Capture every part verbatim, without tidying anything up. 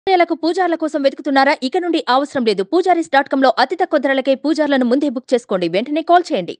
నెలకు పూజార్ల కోసం వెతుకుతున్నారా? ఇక నుండి అవసరం లేదు. పూజారీస్ డాట్ కామ్ లో అతి తక్కువ ధరలకే పూజార్లను ముందే బుక్ చేసుకోండి. వెంటనే కాల్ చేయండి.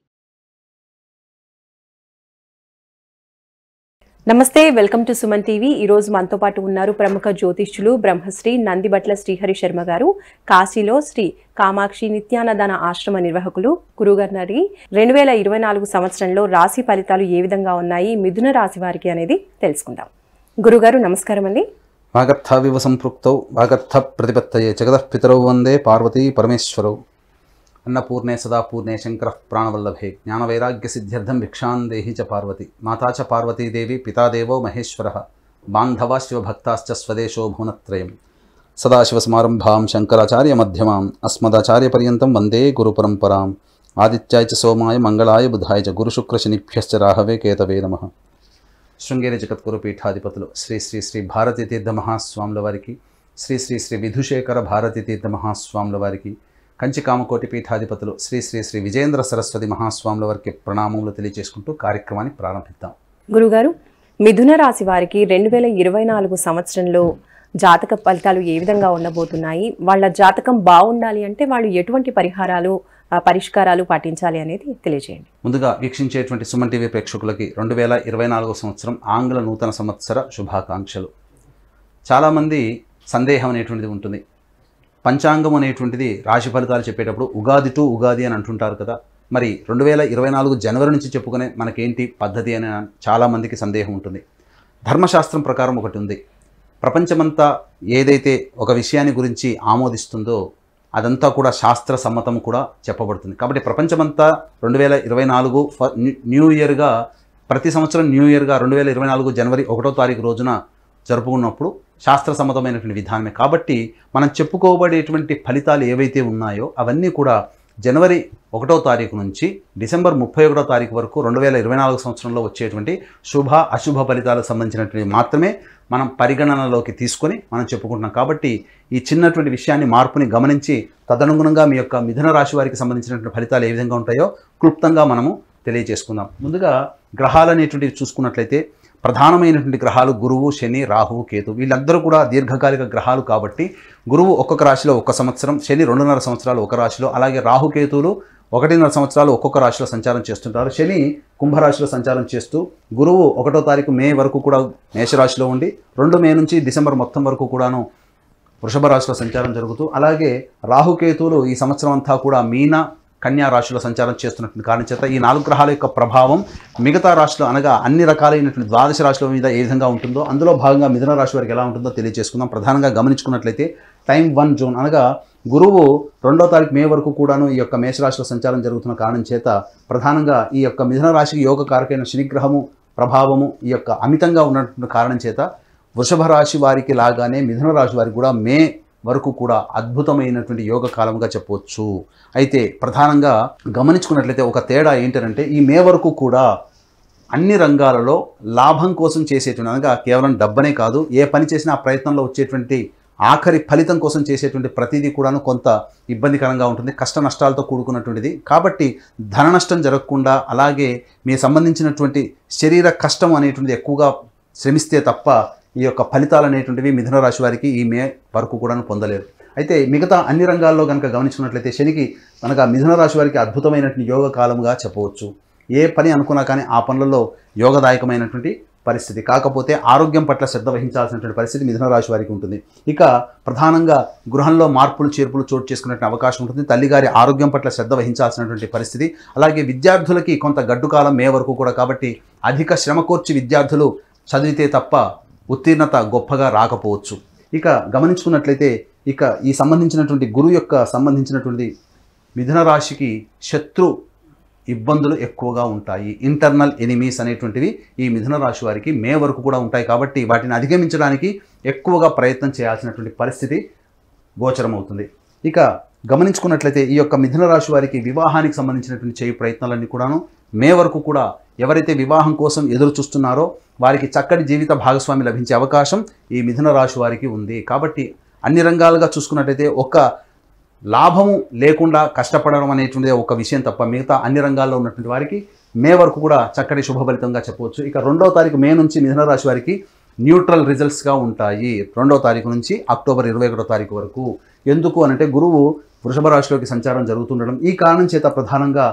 నమస్తే, వెల్కమ్ టు సుమన్ టీవీ. ఈ రోజు మనతో పాటు ఉన్నారు ప్రముఖ జ్యోతిష్యులు బ్రహ్మశ్రీ నందిబట్ల శ్రీహరి శర్మ గారు. కాశీలో శ్రీ కామాక్షి నిత్యానదాన ఆశ్రమ నిర్వాహకులు. గురుగారి రెండు వేల ఇరవై నాలుగు సంవత్సరంలో రాశి ఫలితాలు ఏ విధంగా ఉన్నాయి, మిథున రాశి వారికి అనేది తెలుసుకుందాం. గురుగారు నమస్కారం అండి. వాగర్థావివ సంపృక్తౌ వాగర్థ ప్రతిపత్తయే జగతః పితరౌ వందే పార్వతీ పరమేశ్వరౌ. అన్నపూర్ణే సదాపూర్ణే శంకర ప్రాణవల్లభే జ్ఞానవైరాగ్య సిద్ధ్యర్థం భిక్షాం దేహి చ పార్వతి. మాతా చ పార్వతీదేవి పితాదేవో మహేశ్వరః బాంధవా శివభక్తాశ్చ స్వదేశో భువనత్రయం. సదాశివసమారంభాం శంకరాచార్య మధ్యమాం అస్మదాచార్యపర్యంతం వందే గురుపరంపరాం. ఆదిత్యాయ చ సోమాయ మంగళాయ బుధాయ చ గురుశుక్రశనిభ్యశ్చ రాహవే కేతవే నమః. శృంగేరి జగద్గురు పీఠాధిపతులు శ్రీ శ్రీ శ్రీ భారతీ తీర్థ మహాస్వాముల వారికి, శ్రీ శ్రీ శ్రీ విధుశేఖర భారతీ తీర్థ మహాస్వాముల వారికి, కంచి కామకోటి పీఠాధిపతులు శ్రీ శ్రీ శ్రీ విజయేంద్ర సరస్వతి మహాస్వాముల వారికి ప్రణామములు తెలియజేసుకుంటూ కార్యక్రమాన్ని ప్రారంభిద్దాం. గురుగారు, మిథున రాశి వారికి రెండు వేల ఇరవై నాలుగు సంవత్సరంలో జాతక ఫలితాలు ఏ విధంగా ఉండబోతున్నాయి, వాళ్ళ జాతకం బాగుండాలి అంటే వాళ్ళు ఎటువంటి పరిహారాలు పరిష్కారాలు పాటించాలి అనేది తెలియజేయండి. ముందుగా వీక్షించేటువంటి సుమన్ టీవీ ప్రేక్షకులకి రెండు వేల ఇరవై నాలుగో సంవత్సరం ఆంగ్ల నూతన సంవత్సర శుభాకాంక్షలు. చాలామంది సందేహం అనేటువంటిది ఉంటుంది. పంచాంగం అనేటువంటిది రాశి ఫలితాలు చెప్పేటప్పుడు ఉగాది టు ఉగాది అని అంటుంటారు కదా, మరి రెండు వేల ఇరవై నాలుగు జనవరి నుంచి చెప్పుకునే మనకేంటి పద్ధతి అని చాలామందికి సందేహం ఉంటుంది. ధర్మశాస్త్రం ప్రకారం ఒకటి ఉంది. ప్రపంచమంతా ఏదైతే ఒక విషయాన్ని గురించి ఆమోదిస్తుందో అదంతా కూడా శాస్త్ర సమ్మతం కూడా చెప్పబడుతుంది. కాబట్టి ప్రపంచమంతా రెండు వేల ఇరవై నాలుగు న్యూ ఇయర్గా, ప్రతి సంవత్సరం న్యూ ఇయర్గా రెండు వేల ఇరవై నాలుగు జనవరి ఒకటో తారీఖు రోజున జరుపుకున్నప్పుడు శాస్త్ర సమ్మతమైనటువంటి విధానమే. కాబట్టి మనం చెప్పుకోబడేటువంటి ఫలితాలు ఏవైతే ఉన్నాయో అవన్నీ కూడా జనవరి ఒకటో తారీఖు నుంచి డిసెంబర్ ముప్పై ఒకటో తారీఖు వరకు రెండు వేల ఇరవై నాలుగు సంవత్సరంలో వచ్చేటువంటి శుభ అశుభ ఫలితాలకు సంబంధించినటువంటి మాత్రమే మనం పరిగణనలోకి తీసుకొని మనం చెప్పుకుంటున్నాం. కాబట్టి ఈ చిన్నటువంటి విషయాన్ని, మార్పుని గమనించి తదనుగుణంగా మీ యొక్క మిథున రాశి వారికి సంబంధించినటువంటి ఫలితాలు ఏ విధంగా ఉంటాయో క్లుప్తంగా మనము తెలియజేసుకుందాం. ముందుగా గ్రహాలు అనేటువంటివి చూసుకున్నట్లయితే ప్రధానమైనటువంటి గ్రహాలు గురువు, శని, రాహువు, కేతు. వీళ్ళందరూ కూడా దీర్ఘకాలిక గ్రహాలు కాబట్టి గురువు ఒక్కొక్క రాశిలో ఒక సంవత్సరం, శని రెండున్నర సంవత్సరాలు ఒక రాశిలో, అలాగే రాహుకేతువులు ఒకటిన్నర సంవత్సరాలు ఒక్కొక్క రాశిలో సంచారం చేస్తుంటారు. శని కుంభరాశిలో సంచారం చేస్తూ గురువు ఒకటో తారీఖు మే వరకు కూడా మేషరాశిలో ఉండి రెండు మే నుంచి డిసెంబర్ మొత్తం వరకు కూడాను వృషభ రాశిలో సంచారం జరుగుతూ, అలాగే రాహుకేతువులు ఈ సంవత్సరం అంతా కూడా మీన, కన్యా రాశిలో సంచారం చేస్తున్నటువంటి కారణం చేత ఈ నాలుగు గ్రహాల యొక్క ప్రభావం మిగతా రాశిలో అనగా అన్ని రకాలైనటువంటి ద్వాదశ రాశుల మీద ఏ విధంగా ఉంటుందో అందులో భాగంగా మిథున రాశి వారికి ఎలా ఉంటుందో తెలియజేసుకుందాం. ప్రధానంగా గమనించుకున్నట్లయితే టైం వన్ జూన్ అనగా గురువు రెండో తారీఖు మే వరకు కూడాను ఈ యొక్క మేషరాశిలో సంచారం జరుగుతున్న కారణం చేత ప్రధానంగా ఈ యొక్క మిథున రాశికి యోగ కారకైన శనిగ్రహము ప్రభావము ఈ యొక్క అమితంగా ఉన్నటువంటి కారణం చేత వృషభ రాశి వారికి లాగానే మిథున రాశి వారికి కూడా మే వరకు కూడా అద్భుతమైనటువంటి యోగ కాలంగా చెప్పవచ్చు. అయితే ప్రధానంగా గమనించుకున్నట్లయితే ఒక తేడా ఏంటంటే ఈ మే వరకు కూడా అన్ని రంగాలలో లాభం కోసం చేసేటువంటి, అనగా కేవలం డబ్బనే కాదు, ఏ పని చేసినా ఆ ప్రయత్నంలో వచ్చేటువంటి ఆఖరి ఫలితం కోసం చేసేటువంటి ప్రతిదీ కూడాను కొంత ఇబ్బందికరంగా ఉంటుంది, కష్ట నష్టాలతో కూడుకున్నటువంటిది. కాబట్టి ధన నష్టం జరగకుండా, అలాగే మీ సంబంధించినటువంటి శరీర కష్టం అనేటువంటిది ఎక్కువగా శ్రమిస్తే తప్ప ఈ యొక్క ఫలితాలు అనేటువంటివి మిథున రాశి వారికి ఈ మే వరకు కూడా పొందలేరు. అయితే మిగతా అన్ని రంగాల్లో కనుక గమనించుకున్నట్లయితే శనికి అనగా మిథున రాశి వారికి అద్భుతమైనటువంటి యోగ కాలంగా చెప్పవచ్చు. ఏ పని అనుకున్నా కానీ ఆ పనులలో యోగదాయకమైనటువంటి పరిస్థితి. కాకపోతే ఆరోగ్యం పట్ల శ్రద్ధ వహించాల్సినటువంటి పరిస్థితి మిథున రాశి వారికి ఉంటుంది. ఇక ప్రధానంగా గృహంలో మార్పులు చేర్పులు చోటు చేసుకునే అవకాశం ఉంటుంది. తల్లిగారి ఆరోగ్యం పట్ల శ్రద్ధ వహించాల్సినటువంటి పరిస్థితి. అలాగే విద్యార్థులకి కొంత గడ్డు కాలం మే వరకు కూడా, కాబట్టి అధిక శ్రమ కోర్చి విద్యార్థులు చదివితే తప్ప ఉత్తీర్ణత గొప్పగా రాకపోవచ్చు. ఇక గమనించుకున్నట్లయితే ఇక ఈ సంబంధించినటువంటి గురువు యొక్క సంబంధించినటువంటి మిథున రాశికి శత్రు ఇబ్బందులు ఎక్కువగా ఉంటాయి. ఇంటర్నల్ ఎనిమీస్ అనేటువంటివి ఈ మిథున రాశి వారికి మే వరకు కూడా ఉంటాయి. కాబట్టి వాటిని అధిగమించడానికి ఎక్కువగా ప్రయత్నం చేయాల్సినటువంటి పరిస్థితి గోచరమవుతుంది. ఇక గమనించుకున్నట్లయితే ఈ యొక్క మిథున రాశి వారికి వివాహానికి సంబంధించినటువంటి చేయి ప్రయత్నాలన్నీ కూడాను మే వరకు కూడా ఎవరైతే వివాహం కోసం ఎదురు చూస్తున్నారో వారికి చక్కటి జీవిత భాగస్వామి లభించే అవకాశం ఈ మిథున రాశి వారికి ఉంది. కాబట్టి అన్ని రంగాలుగా చూసుకున్నట్లయితే ఒక లాభము లేకుండా కష్టపడడం అనేటువంటిది ఒక విషయం తప్ప మిగతా అన్ని రంగాల్లో ఉన్నటువంటి వారికి మే వరకు కూడా చక్కటి శుభ ఫలితంగా చెప్పవచ్చు. ఇక రెండవ తారీఖు మే నుంచి మిథున రాశి వారికి న్యూట్రల్ రిజల్ట్స్గా ఉంటాయి రెండవ తారీఖు నుంచి అక్టోబర్ ఇరవై ఒకటో తారీఖు వరకు. ఎందుకు అనంటే గురువు వృషభ రాశిలోకి సంచారం జరుగుతుండడం, ఈ కారణం చేత ప్రధానంగా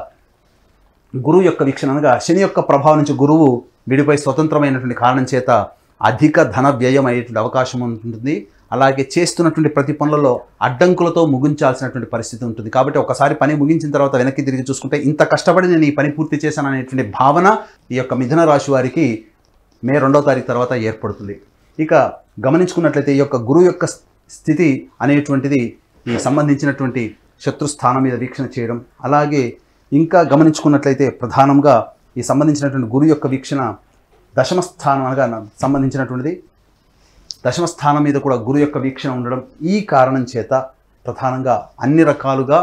గురువు యొక్క వీక్షణ అనగా శని యొక్క ప్రభావం నుంచి గురువు విడిపోయి స్వతంత్రమైనటువంటి కారణం చేత అధిక ధన వ్యయం అయ్యేటువంటి అవకాశం ఉంటుంది. అలాగే చేస్తున్నటువంటి ప్రతి పనులలో అడ్డంకులతో ముగించాల్సినటువంటి పరిస్థితి ఉంటుంది. కాబట్టి ఒకసారి పని ముగించిన తర్వాత వెనక్కి తిరిగి చూసుకుంటే ఇంత కష్టపడి నేను ఈ పని పూర్తి చేశాను అనేటువంటి భావన ఈ యొక్క మిథున రాశి వారికి మే రెండవ తారీఖు తర్వాత ఏర్పడుతుంది. ఇక గమనించుకున్నట్లయితే ఈ యొక్క గురువు యొక్క స్థితి అనేటువంటిది ఈ సంబంధించినటువంటి శత్రుస్థానం మీద వీక్షణ చేయడం, అలాగే ఇంకా గమనించుకున్నట్లయితే ప్రధానంగా ఈ సంబంధించినటువంటి గురువు యొక్క వీక్షణ దశమ స్థానం అనగా సంబంధించినటువంటిది దశమ స్థానం మీద కూడా గురు యొక్క వీక్షణ ఉండడం, ఈ కారణం చేత ప్రధానంగా అన్ని రకాలుగా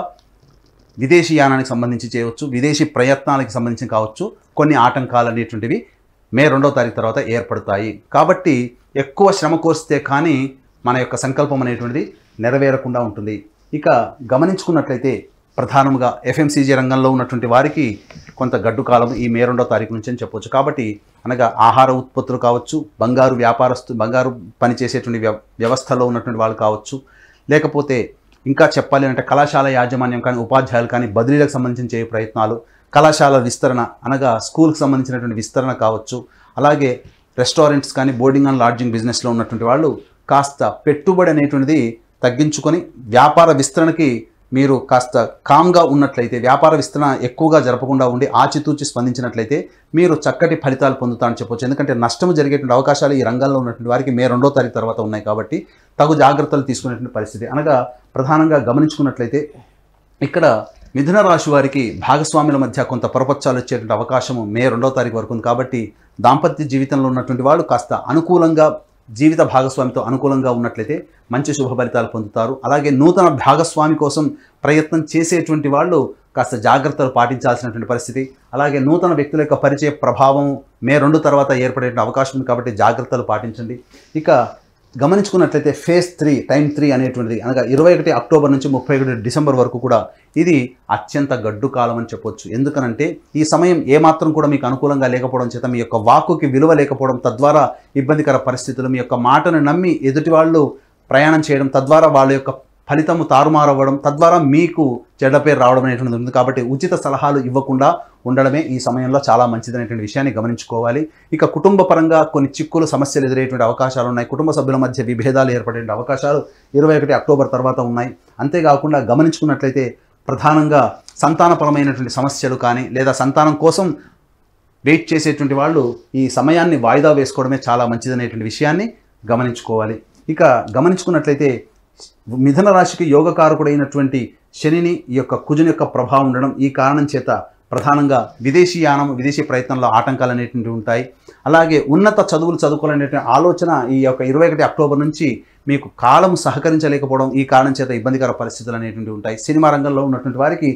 విదేశీ యానానికి సంబంధించి చేయవచ్చు, విదేశీ ప్రయత్నాలకు సంబంధించి కావచ్చు, కొన్ని ఆటంకాలు అనేటువంటివి మే రెండవ తారీఖు తర్వాత ఏర్పడతాయి. కాబట్టి ఎక్కువ శ్రమ కోరిస్తే కానీ మన యొక్క సంకల్పం అనేటువంటిది నెరవేరకుండా ఉంటుంది. ఇక గమనించుకున్నట్లయితే ప్రధానంగా ఎఫ్ఎంసీజీ రంగంలో ఉన్నటువంటి వారికి కొంత గడ్డు కాలం ఈ మే రెండో తారీఖు నుంచి అని చెప్పవచ్చు. కాబట్టి అనగా ఆహార ఉత్పత్తులు కావచ్చు, బంగారు వ్యాపారస్తు బంగారు పనిచేసేటువంటి వ్య వ్యవస్థలో ఉన్నటువంటి వాళ్ళు కావచ్చు, లేకపోతే ఇంకా చెప్పాలి అంటే కళాశాల యాజమాన్యం కానీ ఉపాధ్యాయులు కానీ బదిలీలకు సంబంధించిన చేయ ప్రయత్నాలు, కళాశాల విస్తరణ అనగా స్కూల్కి సంబంధించినటువంటి విస్తరణ కావచ్చు, అలాగే రెస్టారెంట్స్ కానీ బోర్డింగ్ అండ్ లాడ్జింగ్ బిజినెస్లో ఉన్నటువంటి వాళ్ళు కాస్త పెట్టుబడి అనేటువంటిది తగ్గించుకొని వ్యాపార విస్తరణకి మీరు కాస్త కామ్గా ఉన్నట్లయితే, వ్యాపార విస్తరణ ఎక్కువగా జరపకుండా ఉండి ఆచితూచి స్పందించినట్లయితే మీరు చక్కటి ఫలితాలు పొందుతారని చెప్పవచ్చు. ఎందుకంటే నష్టం జరిగేటువంటి అవకాశాలు ఈ రంగంలో ఉన్నటువంటి వారికి మే రెండో తారీఖు తర్వాత ఉన్నాయి. కాబట్టి తగు జాగ్రత్తలు తీసుకునేటువంటి పరిస్థితి అనగా ప్రధానంగా గమనించుకున్నట్లయితే ఇక్కడ మిథున రాశి వారికి భాగస్వాముల మధ్య కొంత పొరపచ్చాలు వచ్చేటువంటి అవకాశము మే రెండో తారీఖు వరకు ఉంది. కాబట్టి దాంపత్య జీవితంలో ఉన్నటువంటి వాళ్ళు కాస్త అనుకూలంగా జీవిత భాగస్వామితో అనుకూలంగా ఉన్నట్లయితే మంచి శుభ ఫలితాలు పొందుతారు. అలాగే నూతన భాగస్వామి కోసం ప్రయత్నం చేసేటువంటి వాళ్ళు కాస్త జాగ్రత్తలు పాటించాల్సినటువంటి పరిస్థితి, అలాగే నూతన వ్యక్తుల యొక్క పరిచయ ప్రభావం మే రెండు తర్వాత ఏర్పడే అవకాశం ఉంది. కాబట్టి జాగ్రత్తలు పాటించండి. ఇక గమనించుకున్నట్లయితే ఫేజ్ త్రీ టైం త్రీ అనేటువంటిది అనగా ఇరవై ఒకటి అక్టోబర్ నుంచి ముప్పై ఒకటి డిసెంబర్ వరకు కూడా ఇది అత్యంత గడ్డు కాలం అని చెప్పొచ్చు. ఎందుకనంటే ఈ సమయం ఏమాత్రం కూడా మీకు అనుకూలంగా లేకపోవడం చేత మీ యొక్క వాక్కుకి విలువ లేకపోవడం, తద్వారా ఇబ్బందికర పరిస్థితులు, మీ యొక్క మాటను నమ్మి ఎదుటి వాళ్ళు ప్రయాణం చేయడం, తద్వారా వాళ్ళ యొక్క ఫలితము తారుమారవ్వడం, తద్వారా మీకు చెడ్డ పేరు రావడం అనేటువంటిది ఉంది. కాబట్టి ఉచిత సలహాలు ఇవ్వకుండా ఉండడమే ఈ సమయంలో చాలా మంచిదనేటువంటి విషయాన్ని గమనించుకోవాలి. ఇక కుటుంబ పరంగా కొన్ని చిక్కులు సమస్యలు ఎదురయ్యేటువంటి అవకాశాలు ఉన్నాయి. కుటుంబ సభ్యుల మధ్య విభేదాలు ఏర్పడే అవకాశాలు ఇరవై ఒకటి అక్టోబర్ తర్వాత ఉన్నాయి. అంతేకాకుండా గమనించుకున్నట్లయితే ప్రధానంగా సంతానపరమైనటువంటి సమస్యలు కానీ లేదా సంతానం కోసం వెయిట్ చేసేటువంటి వాళ్ళు ఈ సమయాన్ని వాయిదా వేసుకోవడమే చాలా మంచిదనేటువంటి విషయాన్ని గమనించుకోవాలి. ఇక గమనించుకున్నట్లయితే మిథున రాశికి యోగకారకుడైనటువంటి శనిని ఈ యొక్క కుజుని యొక్క ప్రభావం ఉండడం, ఈ కారణం చేత ప్రధానంగా విదేశీ యానం విదేశీ ప్రయత్నంలో ఆటంకాలు అనేటువంటివి ఉంటాయి. అలాగే ఉన్నత చదువులు చదువుకోవాలనేటువంటి ఆలోచన ఈ యొక్క ఇరవై ఒకటి అక్టోబర్ నుంచి మీకు కాలం సహకరించలేకపోవడం, ఈ కారణం చేత ఇబ్బందికర పరిస్థితులు అనేటువంటివి ఉంటాయి. సినిమా రంగంలో ఉన్నటువంటి వారికి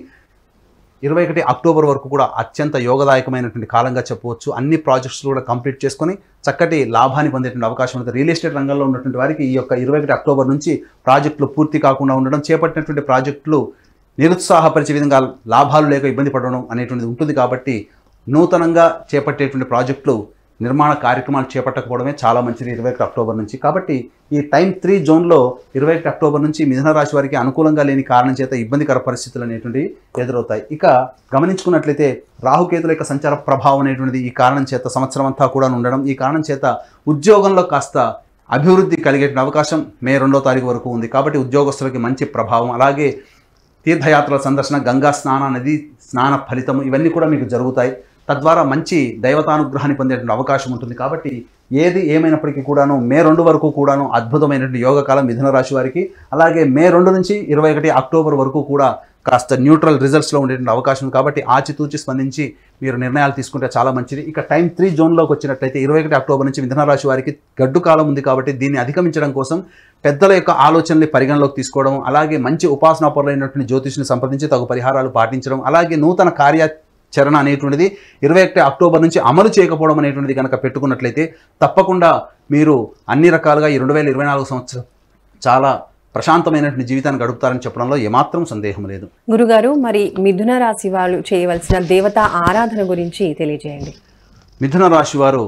ఇరవై ఒకటి అక్టోబర్ వరకు కూడా అత్యంత యోగదాయకమైనటువంటి కాలంగా చెప్పవచ్చు. అన్ని ప్రాజెక్ట్స్ కూడా కంప్లీట్ చేసుకొని చక్కటి లాభాన్ని పొందేటువంటి అవకాశం ఉంటుంది. రియల్ ఎస్టేట్ రంగంలో ఉన్నటువంటి వారికి ఈ యొక్క ఇరవై ఒకటి అక్టోబర్ నుంచి ప్రాజెక్టులు పూర్తి కాకుండా ఉండడం, చేపట్టినటువంటి ప్రాజెక్టులు నిరుత్సాహపరిచే విధంగా లాభాలు లేక ఇబ్బంది పడడం అనేటువంటిది ఉంటుంది. కాబట్టి నూతనంగా చేపట్టేటువంటి ప్రాజెక్టులు నిర్మాణ కార్యక్రమాలు చేపట్టకపోవడమే చాలా మంచిది ఇరవై ఒకటి అక్టోబర్ నుంచి. కాబట్టి ఈ టైం త్రీ జోన్లో ఇరవై ఒకటి అక్టోబర్ నుంచి మిథున రాశి వారికి అనుకూలంగా లేని కారణం చేత ఇబ్బందికర పరిస్థితులు అనేటువంటివి ఎదురవుతాయి. ఇక గమనించుకున్నట్లయితే రాహుకేతుల యొక్క సంచార ప్రభావం అనేటువంటిది ఈ కారణం చేత సంవత్సరం అంతా కూడా ఉండడం, ఈ కారణం చేత ఉద్యోగంలో కాస్త అభివృద్ధి కలిగే అవకాశం మే రెండో తారీఖు వరకు ఉంది. కాబట్టి ఉద్యోగస్తులకి మంచి ప్రభావం, అలాగే తీర్థయాత్రల సందర్శన, గంగా స్నాన, నది స్నాన ఫలితము ఇవన్నీ కూడా మీకు జరుగుతాయి. తద్వారా మంచి దైవతానుగ్రహాన్ని పొందేటువంటి అవకాశం ఉంటుంది. కాబట్టి ఏది ఏమైనప్పటికీ కూడాను మే రెండు వరకు కూడాను అద్భుతమైనటువంటి యోగకాలం మిథున రాశి వారికి. అలాగే మే రెండు నుంచి ఇరవై ఒకటి అక్టోబర్ వరకు కూడా కాస్త న్యూట్రల్ రిజల్ట్స్లో ఉండేటువంటి అవకాశం ఉంది. కాబట్టి ఆచితూచి స్పందించి మీరు నిర్ణయాలు తీసుకుంటే చాలా మంచిది. ఇక టైం త్రీ జోన్లోకి వచ్చినట్లయితే ఇరవై ఒకటి అక్టోబర్ నుంచి మిథున రాశి వారికి గడ్డు కాలం ఉంది. కాబట్టి దీన్ని అధిగమించడం కోసం పెద్దల యొక్క ఆలోచనల్ని పరిగణలోకి తీసుకోవడం, అలాగే మంచి ఉపాసనా పరులైనటువంటి జ్యోతిష్ని సంప్రదించి తగు పరిహారాలు పాటించడం, అలాగే నూతన కార్య చరణ అనేటువంటిది ఇరవై ఒకటి అక్టోబర్ నుంచి అమలు చేయకపోవడం అనేటువంటిది కనుక పెట్టుకున్నట్లయితే తప్పకుండా మీరు అన్ని రకాలుగా ఈ రెండు వేల ఇరవై నాలుగు సంవత్సరం చాలా ప్రశాంతమైనటువంటి జీవితాన్ని గడుపుతారని చెప్పడంలో ఏమాత్రం సందేహం లేదు. గురుగారు, మరి మిథున రాశి వాళ్ళు చేయవలసిన దేవతా ఆరాధన గురించి తెలియజేయండి. మిథున రాశి వారు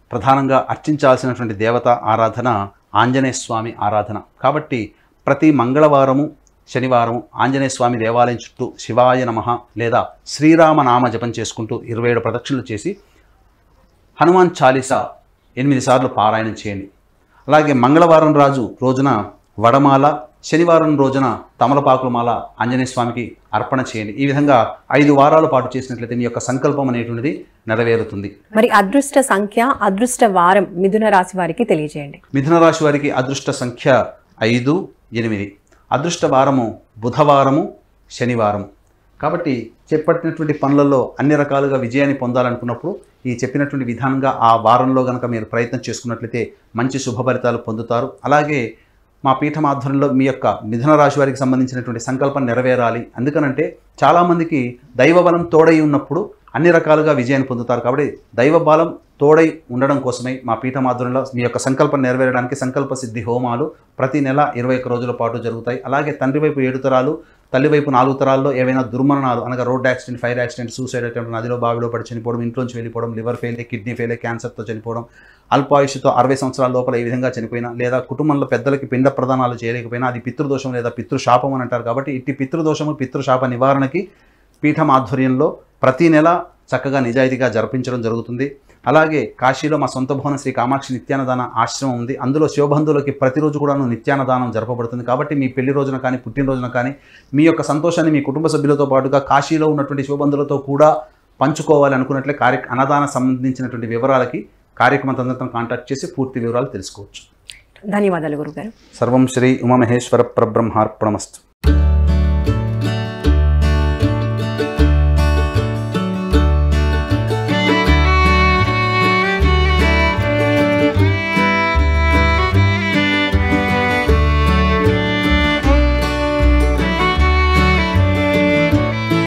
ప్రధానంగా అర్చించాల్సినటువంటి దేవత ఆరాధన ఆంజనేయ స్వామి ఆరాధన. కాబట్టి ప్రతి మంగళవారము శనివారము ఆంజనేయ స్వామి దేవాలయం చుట్టూ శివాయ నమః లేదా శ్రీరామ నామ జపం చేసుకుంటూ ఇరవై ఏడు ప్రదక్షిణలు చేసి హనుమాన్ చాలీసా ఎనిమిది సార్లు పారాయణం చేయండి. అలాగే మంగళవారం రాజు రోజున వడమాల, శనివారం రోజున తమలపాకుల మాల ఆంజనేయ స్వామికి అర్పణ చేయండి. ఈ విధంగా ఐదు వారాల పాటు చేసినట్లయితే మీ యొక్క సంకల్పం అనేటువంటిది నెరవేరుతుంది. మరి అదృష్ట సంఖ్య, అదృష్ట వారం మిథున రాశి వారికి తెలియజేయండి. మిథున రాశి వారికి అదృష్ట సంఖ్య ఐదు, ఎనిమిది. అదృష్ట వారము బుధవారము, శనివారము. కాబట్టి చేపట్టినటువంటి పనులలో అన్ని రకాలుగా విజయాన్ని పొందాలనుకున్నప్పుడు ఈ చెప్పినటువంటి విధానంగా ఆ వారంలో కనుక మీరు ప్రయత్నం చేసుకున్నట్లయితే మంచి శుభ ఫలితాలు పొందుతారు. అలాగే మా పీఠం ఆధ్వర్యంలో మీ యొక్క మిథున రాశి వారికి సంబంధించినటువంటి సంకల్పం నెరవేరాలి. అందుకనంటే చాలామందికి దైవబలం తోడై ఉన్నప్పుడు అన్ని రకాలుగా విజయాన్ని పొందుతారు. కాబట్టి దైవ బలం తోడై ఉండడం కోసమై మా పీఠం ఆధ్వర్యంలో మీ యొక్క సంకల్పం నెరవేరడానికి సంకల్ప సిద్ధి హోమాలు ప్రతి నెల ఇరవై ఒక్క రోజుల పాటు జరుగుతాయి. అలాగే తండ్రి వైపు ఏడు తరాలు, తల్లి వైపు నాలుగు తరాల్లో ఏవైనా దుర్మరణాలు అనగా road accident, fire accident, suicide attempt, నదిలో బావిలో పడి చనిపోవడం, ఇంట్లోంచి వెళ్ళిపోవడం, లివర్ ఫెయిల్, కిడ్నీ ఫెయిల్, క్యాన్సర్తో చనిపోవడం, అల్పాయుష్తో అరవై సంవత్సరాల లోపల ఏ విధంగా చనిపోయినా, లేదా కుటుంబంలో పెద్దలకి పిండ ప్రదానాలు చేయలేకపోయినా అది పితృదోషం లేదా పితృశాపం అని అంటారు. కాబట్టి ఇట్టి పితృదోషము, పితృశాప నివారణకి పీఠం ఆధ్వర్యంలో ప్రతి నెల చక్కగా నిజాయితీగా జరిపించడం జరుగుతుంది. అలాగే కాశీలో మా సొంత భవన శ్రీ కామాక్షి నిత్యాన్నదాన ఆశ్రమం ఉంది. అందులో శివబంధువులకి ప్రతిరోజు కూడాను నిత్యాన్నదానం జరపబడుతుంది. కాబట్టి మీ పెళ్లి రోజున కానీ పుట్టినరోజున కానీ మీ యొక్క సంతోషాన్ని మీ కుటుంబ సభ్యులతో పాటుగా కాశీలో ఉన్నటువంటి శివబంధువులతో కూడా పంచుకోవాలి అనుకున్నట్లే కార్య అన్నదాన సంబంధించినటువంటి వివరాలకి కార్యక్రమం తదనంతరం కాంటాక్ట్ చేసి పూర్తి వివరాలు తెలుసుకోవచ్చు. ధన్యవాదాలు గురుగారు. సర్వం శ్రీ ఉమామహేశ్వర పరబ్రహ్మార్పణమస్తు.